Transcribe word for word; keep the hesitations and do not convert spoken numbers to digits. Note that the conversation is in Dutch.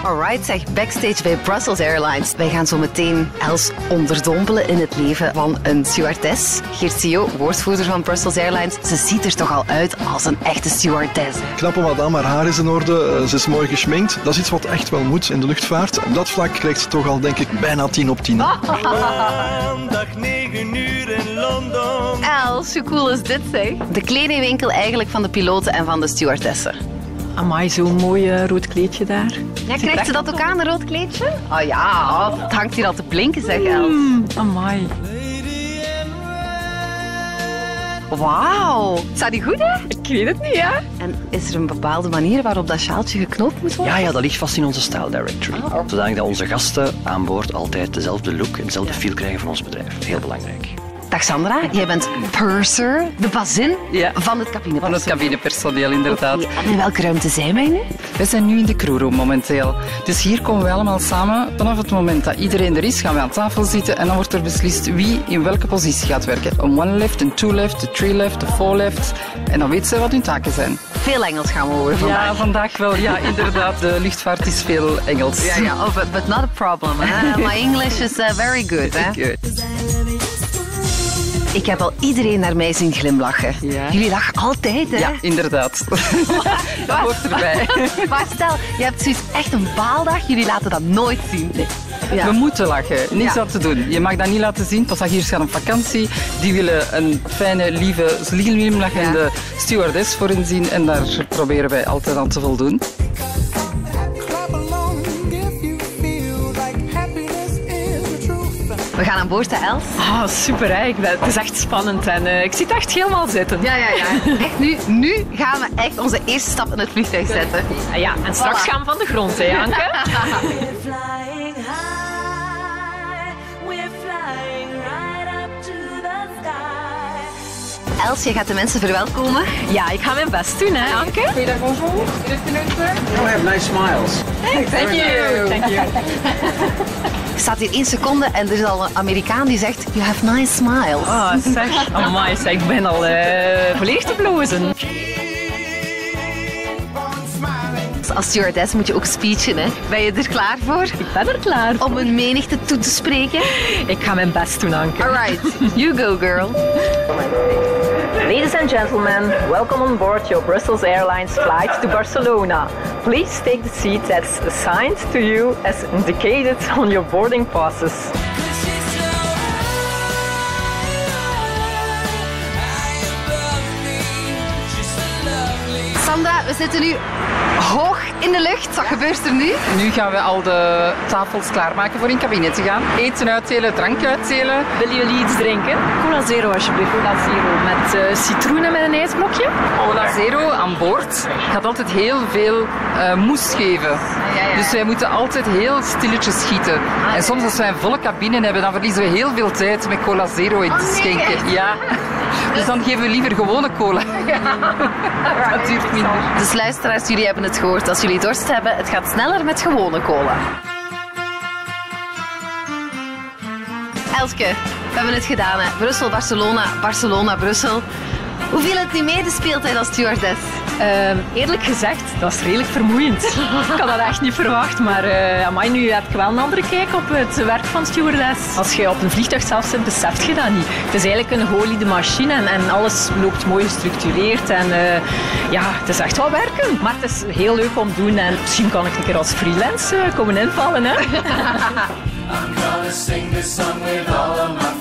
Alright, zeg, backstage bij Brussels Airlines. Wij gaan zo meteen Els onderdompelen in het leven van een stewardess. Geert Sio, woordvoerder van Brussels Airlines. Ze ziet er toch al uit als een echte stewardess. Knappe madame, haar haar is in orde, ze is mooi geschminkt. Dat is iets wat echt wel moet in de luchtvaart. Op dat vlak krijgt ze toch al, denk ik, bijna tien op tien. Maandag negen uur in Londen. Els, hoe cool is dit, zeg? De kledingwinkel eigenlijk van de piloten en van de stewardessen. Amai, zo'n mooi uh, rood kleedje daar. Ja, krijgt ze dat ook aan, een rood kleedje? Oh ja, het hangt hier al te blinken, zeg Els. Mm, amai. Wauw, staat die goed, hè? Ik weet het niet, hè? En is er een bepaalde manier waarop dat sjaaltje geknoopt moet worden? Ja, ja, dat ligt vast in onze style directory. Oh. Zodanig dat onze gasten aan boord altijd dezelfde look en dezelfde feel krijgen van ons bedrijf. Heel belangrijk. Dag Sandra, jij bent purser, de bazin Ja. van het cabinepersoneel. Van het cabinepersoneel, inderdaad. Okay. En in welke ruimte zijn wij nu? We zijn nu in de crewroom momenteel. Dus hier komen we allemaal samen. Vanaf het moment dat iedereen er is, gaan we aan tafel zitten en dan wordt er beslist wie in welke positie gaat werken. Een one left, een two left, een three left, een four left. En dan weten ze wat hun taken zijn. Veel Engels gaan we horen vandaag. Ja, vandaag wel. Ja, inderdaad. De luchtvaart is veel Engels. Ja, ja. Oh, but, but not a problem. Hè? My English is uh, very good. Hè? Good. Ik heb al iedereen naar mij zien glimlachen. Ja. Jullie lachen altijd, hè? Ja, inderdaad. Dat hoort erbij. Maar stel, je hebt zoiets echt een baaldag, jullie laten dat nooit zien. Nee. Ja. We moeten lachen, niets Ja. aan te doen. Je mag dat niet laten zien. Passagiers gaan op vakantie. Die willen een fijne, lieve, glimlachende Ja. stewardess voor hen zien. En daar proberen wij altijd aan te voldoen. We gaan aan boord, hè, Els? Ah, super, hè? Ik ben, het is echt spannend en uh, ik zit echt helemaal zitten. Ja, ja, ja. Echt, nu, nu gaan we echt onze eerste stap in het vliegtuig zetten. Ah, ja, en straks Voilà. gaan we van de grond, hè, Anke? Flying high, we're flying right up to the sky. Els, jij gaat de mensen verwelkomen. Ja, ik ga mijn best doen, hè, Anke? Oh, have nice smiles. Thank you. Thank you. Je staat hier één seconde en er is al een Amerikaan die zegt, you have nice smiles. Oh, zeg. Amai, zeg, ik ben al uh, volledig te blozen. Als stewardess moet je ook speechen, hè? Ben je er klaar voor? Ik ben er klaar voor. Om een menigte toe te spreken? Ik ga mijn best doen, Anke. Alright, you go, girl. Ladies and gentlemen, welcome on board your Brussels Airlines flight to Barcelona. Please take the seat that's assigned to you as indicated on your boarding passes. Sandra, we zitten nu hoog in de lucht. Wat gebeurt er nu? Nu gaan we al de tafels klaarmaken voor in cabine te gaan. Eten uitdelen, drank uitdelen. Willen jullie iets drinken? Cola Zero alsjeblieft. Cola Zero met uh, citroen en met een ijsblokje. Cola Zero aan boord gaat altijd heel veel uh, moes geven. ja, ja. Dus wij moeten altijd heel stilletjes schieten. En soms als wij een volle cabine hebben, dan verliezen we heel veel tijd met Cola Zero in te Oh, nee, schenken. echt? Ja. Dus dan geven we liever gewone cola. Dat duurt minder. Dus luisteraars, jullie hebben het gehoord. Als jullie dorst hebben, het gaat sneller met gewone cola. Elske, we hebben het gedaan, hè. Brussel, Barcelona, Barcelona, Brussel. Hoe viel het nu mee, de speeltijd als stewardess? Uh, eerlijk gezegd, dat is redelijk vermoeiend. Ik had dat echt niet verwacht, maar uh, amai, nu heb ik wel een andere kijk op het werk van stewardess. Als je op een vliegtuig zelf zit, beseft je dat niet. Het is eigenlijk een geoliede machine en, en alles loopt mooi gestructureerd. En uh, ja, het is echt wel werken. Maar het is heel leuk om te doen en misschien kan ik een keer als freelance uh, komen invallen. Hè? I'm gonna sing this song with all of my